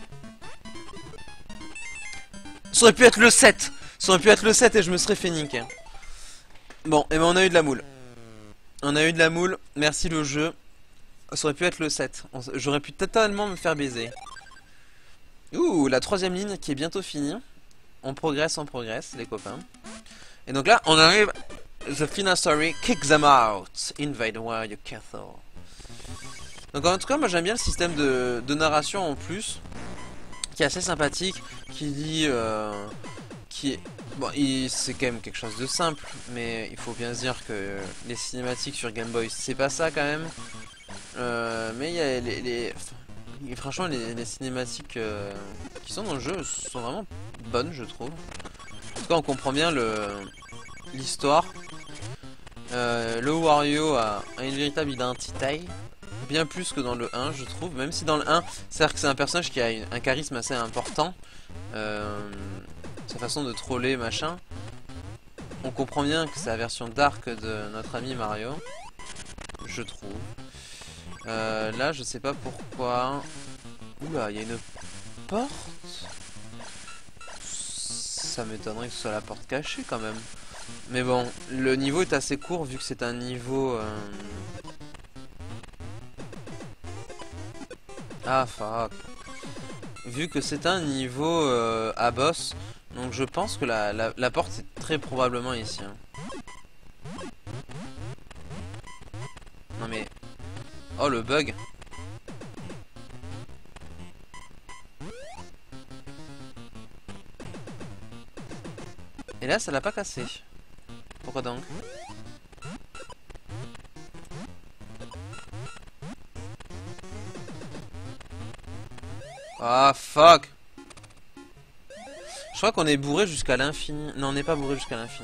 Ça aurait pu être le sept. Ça aurait pu être le sept et je me serais fait niquer. Bon, et ben on a eu de la moule. On a eu de la moule, merci le jeu. Ça aurait pu être le sept. J'aurais pu totalement me faire baiser. Ouh, la troisième ligne qui est bientôt finie. On progresse, on progresse, les copains. Et donc là, on arrive. The final story, kick them out. Invade Wario Castle. Donc en tout cas moi j'aime bien le système de, de narration en plus qui est assez sympathique, qui dit euh, qui est bon, c'est quand même quelque chose de simple mais il faut bien se dire que les cinématiques sur Game Boy c'est pas ça quand même, euh, mais il y a les, les enfin, franchement les, les cinématiques euh, qui sont dans le jeu sont vraiment bonnes je trouve. En tout cas on comprend bien le l'histoire. euh, le Wario a, a une véritable identité. Bien plus que dans le un je trouve, même si dans le un c'est vrai que c'est un personnage qui a une, un charisme assez important, euh, sa façon de troller machin, on comprend bien que c'est la version dark de notre ami Mario, je trouve. euh, là je sais pas pourquoi. Oula, il y a une porte, ça m'étonnerait que ce soit la porte cachée quand même, mais bon le niveau est assez court vu que c'est un niveau euh, ah fuck. Vu que c'est un niveau euh, à boss, donc je pense que la, la, la porte est très probablement ici. Hein. Non mais... Oh le bug. Et là ça l'a pas cassé. Pourquoi donc? Ah fuck. Je crois qu'on est bourré jusqu'à l'infini. Non on n'est pas bourré jusqu'à l'infini.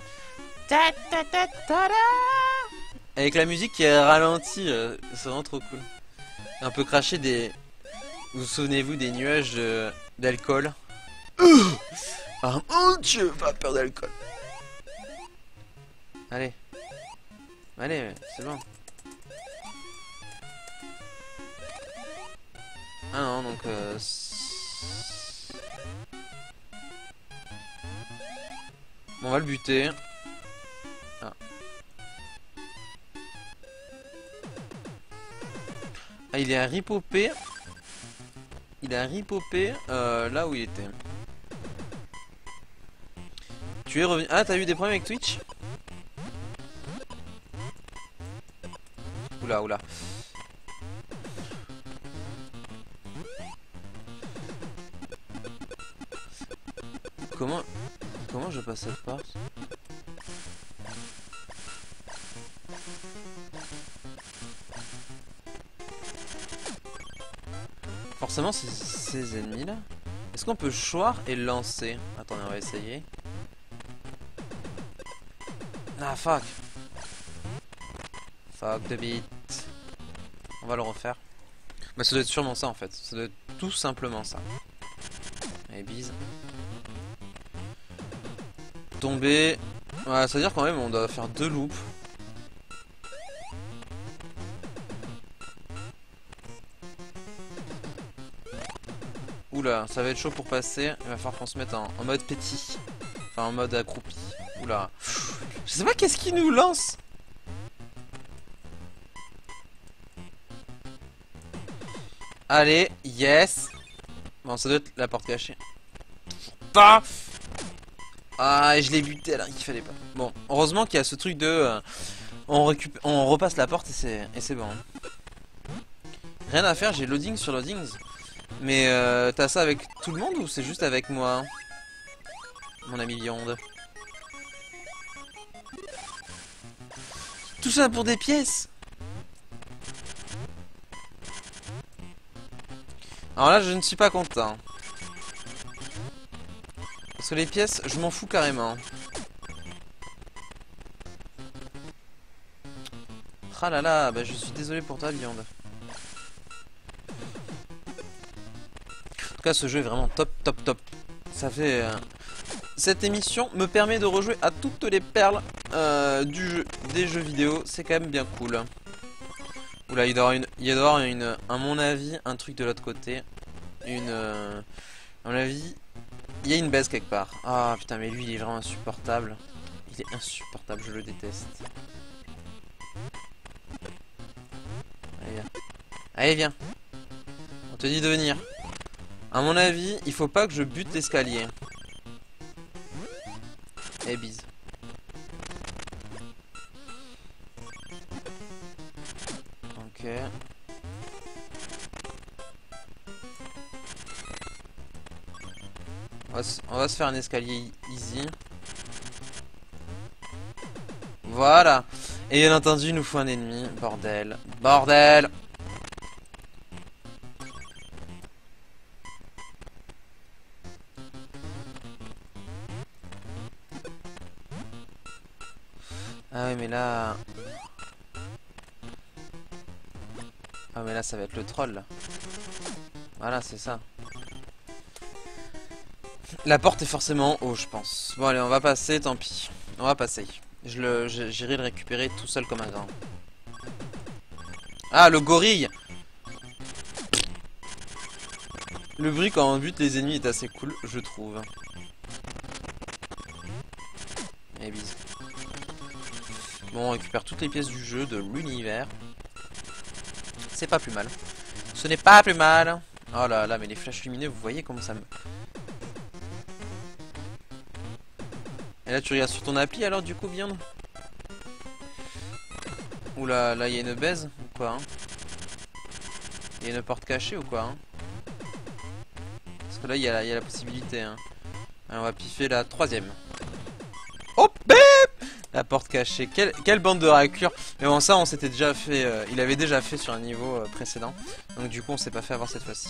Avec la musique qui est ralentie, euh, c'est vraiment trop cool. Un peu cracher des... Vous souvenez-vous des nuages d'alcool? Ah mon dieu, pas peur d'alcool. Allez. Allez, c'est bon. Ah non, donc... Euh, bon, on va le buter. Ah. Ah, il est à ripopé. il a ripopé euh, là où il était. Tu es revenu... Ah, t'as eu des problèmes avec Twitch? Oula, oula. Comment... Comment je passe cette porte? Forcément, c'est ces ennemis là. Est-ce qu'on peut choir et lancer? Attendez, on va essayer. Ah, fuck. Fuck the beat. On va le refaire. Bah, ça doit être sûrement ça en fait. Ça doit être tout simplement ça. Allez, bise. Tomber. Ouais, ça veut dire quand même on doit faire deux loops. Oula, ça va être chaud pour passer. Il va falloir qu'on se mette en, en mode petit. Enfin, en mode accroupi. Oula. Je sais pas qu'est-ce qui nous lance. Allez, yes. Bon, ça doit être la porte cachée. Pas. Ah, je l'ai buté alors qu'il fallait pas. Bon, heureusement qu'il y a ce truc de... Euh, on, récupère, on repasse la porte et c'est bon. Rien à faire, j'ai loading sur loadings. Mais euh, t'as ça avec tout le monde ou c'est juste avec moi, mon ami Beyond? Tout ça pour des pièces. Alors là, je ne suis pas content. Parce que les pièces, je m'en fous carrément. Ah là là, bah je suis désolé pour toi, Beyond. En tout cas, ce jeu est vraiment top, top, top. Ça fait... Euh... Cette émission me permet de rejouer à toutes les perles euh, du jeu, des jeux vidéo. C'est quand même bien cool. Oula, il doit y avoir, une, il doit y avoir une, à mon avis, un truc de l'autre côté. Une... Euh, à mon avis, il y a une baisse quelque part. Ah putain, mais lui, il est vraiment insupportable. Il est insupportable, je le déteste. Allez, viens. Allez, viens. On te dit de venir. À mon avis, il faut pas que je bute l'escalier. Et bise. Ok. On va, se, on va se faire un escalier easy. Voilà. Et bien entendu, il nous faut un ennemi. Bordel. Bordel. Ah oui mais là... Ah mais là ça va être le troll là. Voilà c'est ça. La porte est forcément en haut je pense. Bon allez on va passer, tant pis. On va passer. Je le, j'irai le récupérer tout seul comme un grand. Ah le gorille. Le bruit quand on bute les ennemis est assez cool je trouve. Et bisous. Bon, on récupère toutes les pièces du jeu, de l'univers. C'est pas plus mal. Ce n'est pas plus mal. Oh là là, mais les flashs lumineux, vous voyez comment ça me... Et là, tu regardes sur ton appli alors, du coup, Beyond? Oula, là, il y a une baise ou quoi hein? Il y a une porte cachée ou quoi hein? Parce que là, il y, y a la possibilité. Hein. Alors, on va piffer la troisième. Oh, bip! La porte cachée, quelle, quelle bande de raclures. Mais bon ça on s'était déjà fait, euh, il avait déjà fait sur un niveau euh, précédent. Donc du coup on s'est pas fait avoir cette fois-ci.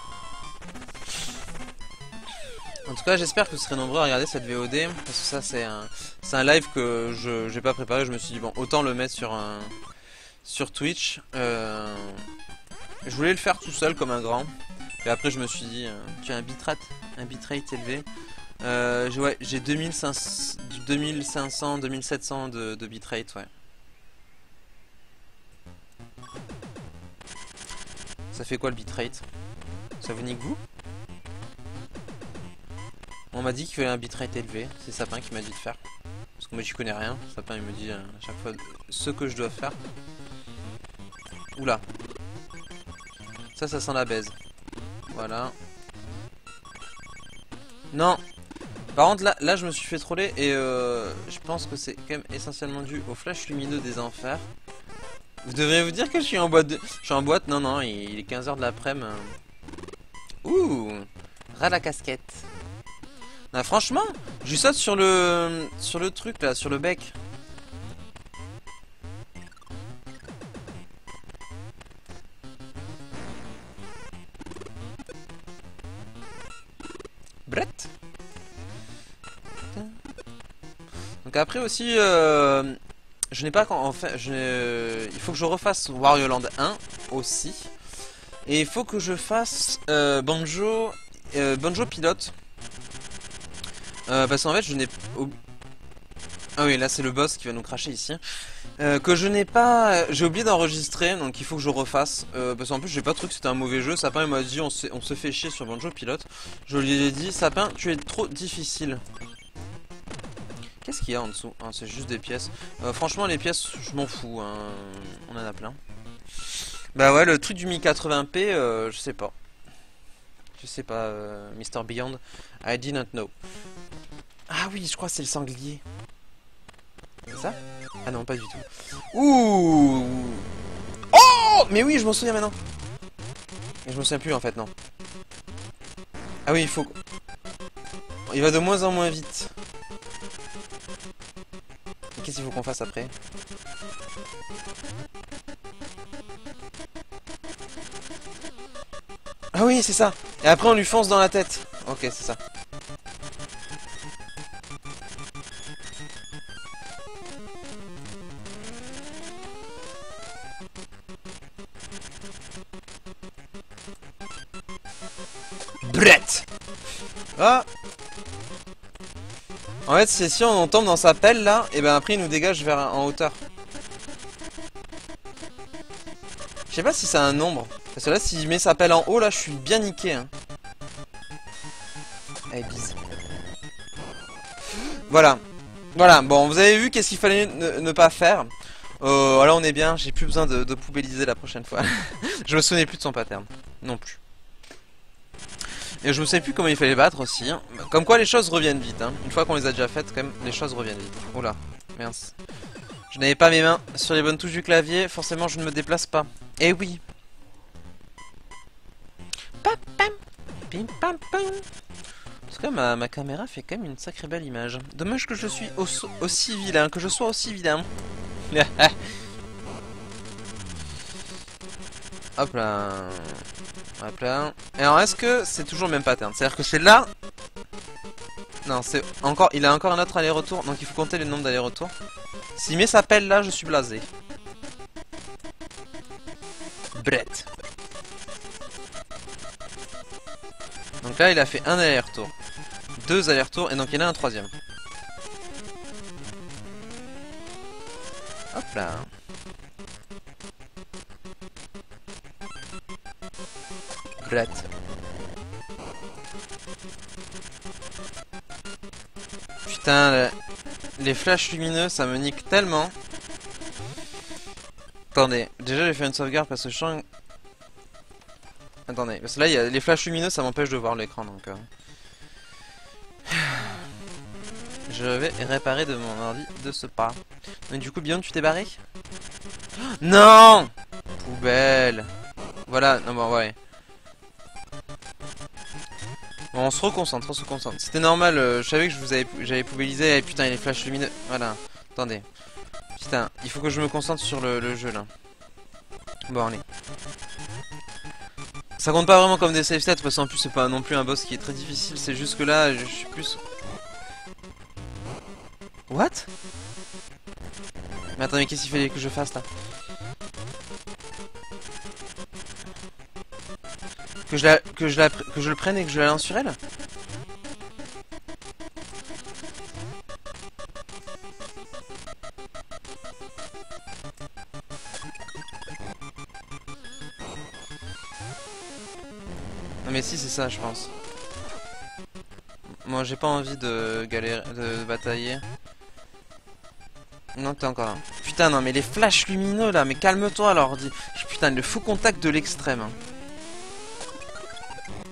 En tout cas j'espère que vous serez nombreux à regarder cette V O D. Parce que ça c'est un, c'est un live que je j'ai pas préparé. Je me suis dit bon autant le mettre sur, un, sur Twitch. Euh, je voulais le faire tout seul comme un grand. Et après je me suis dit, euh, tu as un bitrate, un bitrate élevé. Euh, ouais, j'ai deux mille cinq cents, deux mille sept cents de, de bitrate, ouais. Ça fait quoi le bitrate? Ça vous nique vous? On m'a dit qu'il fallait un bitrate élevé, c'est Sapin qui m'a dit de faire. Parce que moi j'y connais rien, Sapin il me dit euh, à chaque fois ce que je dois faire. Oula. Ça, ça sent la baise. Voilà. Non. Par contre là, là je me suis fait troller et euh, je pense que c'est quand même essentiellement dû au flash lumineux des enfers. Vous devriez vous dire que je suis en boîte de... Je suis en boîte, non non, il est quinze heures de l'après-midi. Ouh, ras la casquette. Ah, franchement, je saute sur le sur le truc là, sur le bec. Brett. Donc après aussi, euh, je n'ai pas quand en fait, je euh, il faut que je refasse Wario Land un aussi, et il faut que je fasse euh, Banjo, euh, Banjo Pilote, euh, parce qu'en fait je n'ai, oh... ah oui là c'est le boss qui va nous cracher ici, euh, que je n'ai pas, j'ai oublié d'enregistrer, donc il faut que je refasse, euh, parce qu'en plus j'ai pas trouvé que c'était un mauvais jeu. Sapin il m'a dit on, on se fait chier sur Banjo Pilote, je lui ai dit Sapin tu es trop difficile. Qu'est-ce qu'il y a en dessous? Ah, c'est juste des pièces. Euh, franchement, les pièces, je m'en fous. Hein. On en a plein. Bah ouais, le truc du mi quatre-vingts p, euh, je sais pas. Je sais pas, euh, Mister Beyond. I didn't know. Ah oui, je crois que c'est le sanglier. C'est ça? Ah non, pas du tout. Ouh! Oh! Mais oui, je m'en souviens maintenant. Mais je me souviens plus en fait, non. Ah oui, il faut... Il va de moins en moins vite. Qu'est-ce qu'il faut qu'on fasse après? Ah oui, c'est ça. Et après on lui fonce dans la tête. Ok, c'est ça. Brett. Ah. En fait, c'est si on tombe dans sa pelle là, et ben après il nous dégage vers en hauteur. Je sais pas si c'est un nombre. Parce que là, s'il met sa pelle en haut, là, je suis bien niqué. Hein. Allez, bise. Voilà. Voilà, bon, vous avez vu qu'est-ce qu'il fallait ne, ne pas faire. Euh, voilà, on est bien, j'ai plus besoin de, de poubelliser la prochaine fois. Je me souvenais plus de son pattern. Non plus. Et je ne sais plus comment il fallait battre aussi. Hein. Comme quoi les choses reviennent vite. Hein. Une fois qu'on les a déjà faites, quand même, les choses reviennent vite. Oula, mince. Je n'avais pas mes mains sur les bonnes touches du clavier, forcément je ne me déplace pas. Eh oui. En tout cas, ma, ma caméra fait quand même une sacrée belle image. Dommage que je suis aussi, aussi vilain, que je sois aussi vilain. Hop là. Hop là. Et alors, est-ce que c'est toujours le même pattern? C'est-à-dire que c'est là... Non, c'est encore... Il a encore un autre aller-retour, donc il faut compter le nombre d'allers-retours. S'il met sa pelle là, je suis blasé. Brett. Donc là, il a fait un aller-retour. Deux allers-retours, et donc il y en a un troisième. Hop là. Brett. Putain, le... les flashs lumineux, ça me nique tellement. Attendez, déjà j'ai fait une sauvegarde parce que je sens... Attendez, parce que là, il y a les flashs lumineux, ça m'empêche de voir l'écran, donc... Euh... Je vais réparer de mon ordi de ce pas. Mais du coup, Beyond, tu t'es barré? Non! Poubelle. Voilà, non bon, ouais. Bon, on se reconcentre, on se concentre. C'était normal, euh, je savais que je vous avais, j'avais poubellisé. Et putain, il y a les flashs lumineux. Voilà, attendez. Putain, il faut que je me concentre sur le, le jeu, là. Bon, allez. Ça compte pas vraiment comme des save stats, parce qu'en plus, c'est pas non plus un boss qui est très difficile. C'est juste que là, je suis plus... What? Mais attends, mais qu'est-ce qu'il fallait que je fasse, là? Que je, la, que, je la, que je le prenne et que je la lance sur elle? Non mais si, c'est ça, je pense. Moi, j'ai pas envie de galérer, de batailler. Non, t'es encore là. Putain, non mais les flashs lumineux, là, mais calme-toi, alors. Dis... Putain, le faux contact de l'extrême. Hein.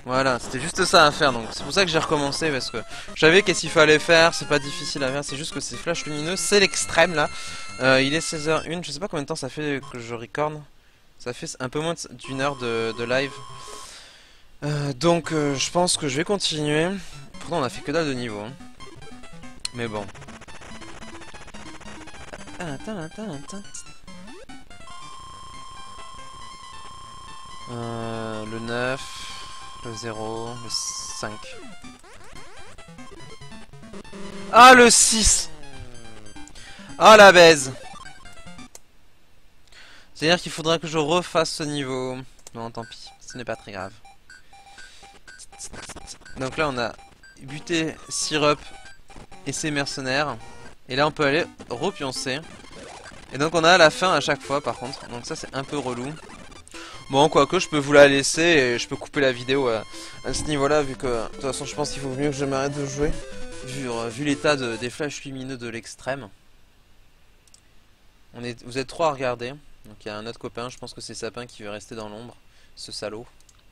Voilà, c'était juste ça à faire, donc c'est pour ça que j'ai recommencé, parce que je savais qu'est-ce qu'il fallait faire, c'est pas difficile à faire, c'est juste que ces flashs lumineux, c'est l'extrême là. Euh, il est seize heures une, je sais pas combien de temps ça fait que je record. Ça fait un peu moins d'une heure de, de live. Euh, donc euh, je pense que je vais continuer. Pourtant on a fait que dalle de niveau. Hein. Mais bon. Euh, le neuf, le zéro, le cinq. Ah le six. Ah la baise. C'est-à-dire qu'il faudra que je refasse ce niveau. Non, tant pis, ce n'est pas très grave. Donc là, on a buté Syrup et ses mercenaires. Et là, on peut aller repioncer. Et donc, on a la fin à chaque fois, par contre. Donc ça, c'est un peu relou. Bon, quoique, je peux vous la laisser et je peux couper la vidéo à, à ce niveau-là, vu que, de toute façon, je pense qu'il vaut mieux que je m'arrête de jouer. Vu, euh, vu l'état de, des flashs lumineux de l'extrême. On est, vous êtes trois à regarder. Donc il y a un autre copain, je pense que c'est Sapin qui veut rester dans l'ombre, ce salaud.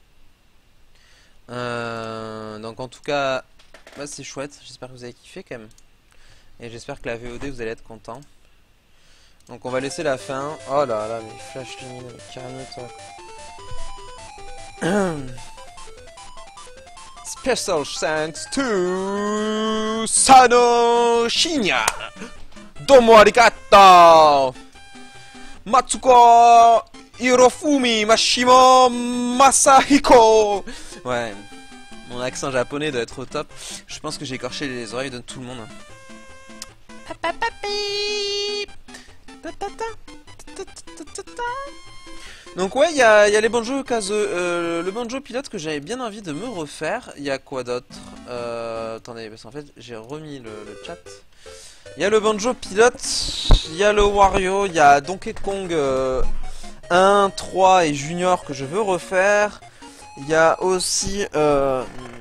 Euh, donc en tout cas, bah, c'est chouette, j'espère que vous avez kiffé quand même. Et j'espère que la V O D vous allez être content. Donc on va laisser la fin. Oh là là, mais flash lumineux, carrément toi. Special thanks to Sano Shinya. Domo arigato. Matsuko Hirofumi Mashimo Masahiko. Ouais, mon accent japonais doit être au top. Je pense que j'ai écorché les oreilles de tout le monde. Donc ouais, il y a, y a les banjos Kazoo, euh, le banjo pilote que j'avais bien envie de me refaire. Il y a quoi d'autre euh, Attendez, parce qu'en fait j'ai remis le, le chat. Il y a le banjo pilote, il y a le Wario, il y a Donkey Kong euh, un, trois et Junior que je veux refaire. Il y a aussi euh,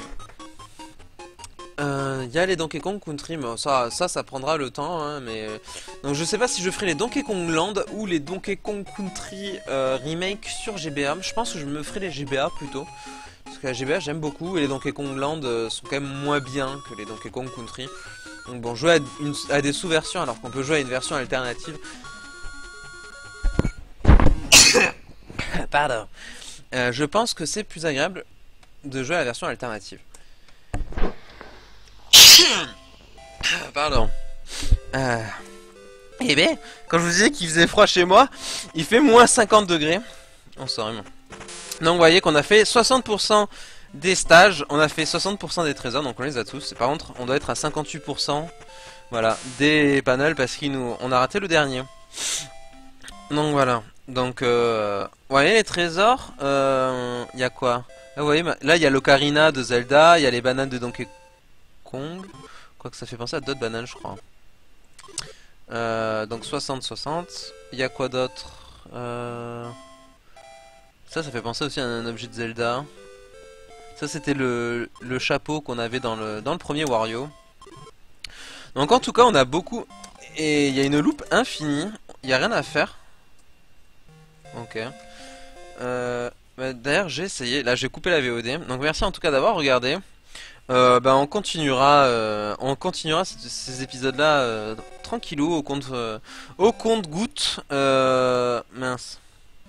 euh, il y a les Donkey Kong Country, mais ça, ça, ça prendra le temps. Hein, mais donc je sais pas si je ferai les Donkey Kong Land ou les Donkey Kong Country euh, remake sur G B A. Je pense que je me ferai les G B A plutôt. Parce que la G B A j'aime beaucoup et les Donkey Kong Land euh, sont quand même moins bien que les Donkey Kong Country. Donc bon, jouer à, une, à des sous-versions alors qu'on peut jouer à une version alternative. Pardon. Euh, je pense que c'est plus agréable de jouer à la version alternative. Pardon. Euh... Eh ben, quand je vous disais qu'il faisait froid chez moi, il fait moins cinquante degrés. On sort vraiment. Donc vous voyez qu'on a fait soixante pour cent des stages, on a fait soixante pour cent des trésors, donc on les a tous. Par contre, on doit être à cinquante-huit pour cent voilà, des panels parce qu'on nous... on a raté le dernier. Donc voilà. Donc, euh... vous voyez les trésors, il euh... y a quoi? Là, vous voyez, là il y a l'ocarina de Zelda, il y a les bananes de Donkey Kong. Quoique ça fait penser à d'autres bananes, je crois. Euh, donc soixante soixante. Il y a quoi d'autre euh... Ça, ça fait penser aussi à un objet de Zelda. Ça, c'était le, le chapeau qu'on avait dans le, dans le premier Wario. Donc en tout cas, on a beaucoup... Et il y a une loupe infinie. Il n'y a rien à faire. Ok. Euh, bah, D'ailleurs, j'ai essayé. Là, j'ai coupé la V O D. Donc merci en tout cas d'avoir regardé. Euh, bah, on continuera, euh, on continuera ces, ces épisodes-là euh, tranquillou au compte, euh, au compte goutte. Euh, mince.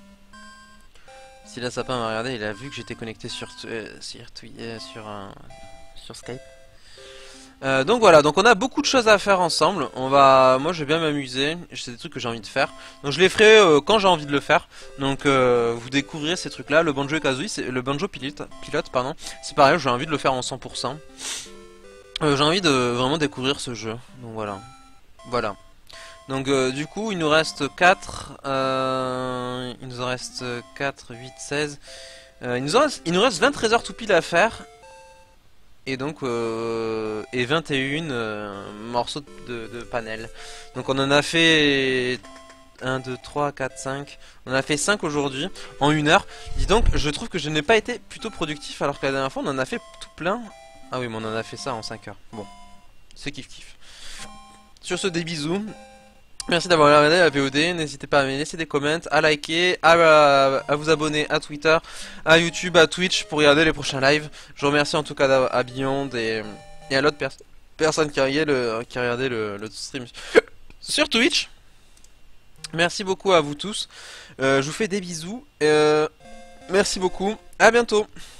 Si là Sapin m'a regardé, il a vu que j'étais connecté sur euh, sur, euh, sur, euh, sur Skype. Euh, donc voilà, donc on a beaucoup de choses à faire ensemble. On va, moi je vais bien m'amuser. C'est des trucs que j'ai envie de faire. Donc je les ferai euh, quand j'ai envie de le faire. Donc euh, vous découvrirez ces trucs-là. Le Banjo Kazooie, c'est le Banjo pilote, pilote pardon. C'est pareil, j'ai envie de le faire en cent pour cent. Euh, j'ai envie de vraiment découvrir ce jeu. Donc voilà, voilà. Donc euh, du coup il nous reste quatre, euh, il nous en reste quatre, huit, seize, euh, il, nous en reste, il nous reste vingt trésors tout pile à faire. Et donc euh, et vingt et un euh, morceaux de, de panel. Donc on en a fait un, deux, trois, quatre, cinq. On en a fait cinq aujourd'hui en une heure. Dis donc je trouve que je n'ai pas été plutôt productif alors que la dernière fois on en a fait tout plein. Ah oui mais on en a fait ça en cinq heures. Bon, c'est kiff kiff. Sur ce des bisous. Merci d'avoir regardé la V O D, n'hésitez pas à me laisser des comments, à liker, à, à, à vous abonner à Twitter, à YouTube, à Twitch pour regarder les prochains lives. Je vous remercie en tout cas à Beyond et, et à l'autre pers personne qui a regardé le, qui a regardé le, le stream sur Twitch. Merci beaucoup à vous tous, euh, je vous fais des bisous, euh, merci beaucoup, à bientôt.